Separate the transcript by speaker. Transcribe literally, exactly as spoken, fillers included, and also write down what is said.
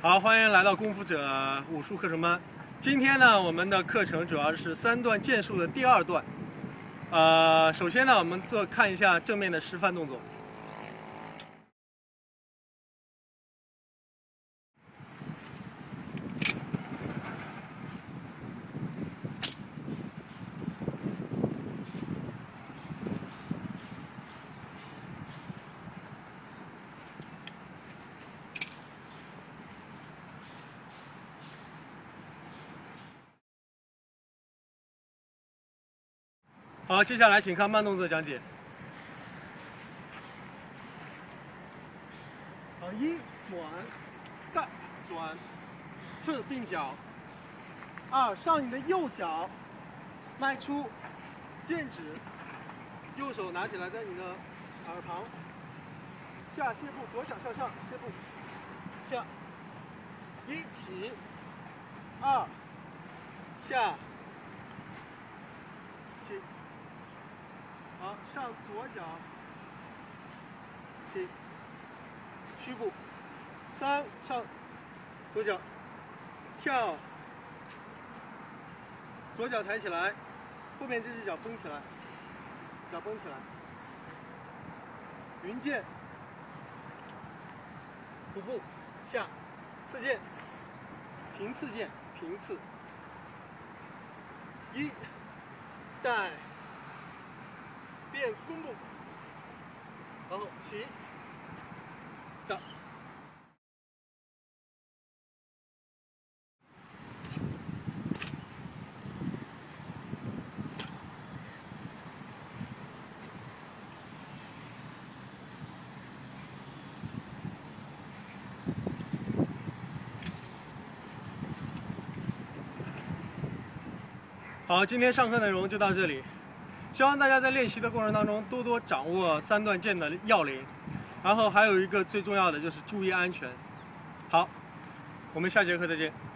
Speaker 1: 好，欢迎来到功夫者武术课程班。今天呢，我们的课程主要是三段剑术的第二段。呃，首先呢，我们做看一下正面的示范动作。 好，接下来请看慢动作讲解。好，一转带转刺并脚。二上你的右脚，迈出，剑指，右手拿起来在你的耳旁。下歇步，左脚向上歇步，下。一起，二下。 起，好，上左脚，起，虚步，三上左脚，跳，左脚抬起来，后面这只脚绷起来，脚绷起来，云剑，虎步，下，刺剑，平刺剑，平刺，一。 带，变弓步，然后起，跳。好，今天上课内容就到这里。希望大家在练习的过程当中多多掌握三段剑的要领，然后还有一个最重要的就是注意安全。好，我们下节课再见。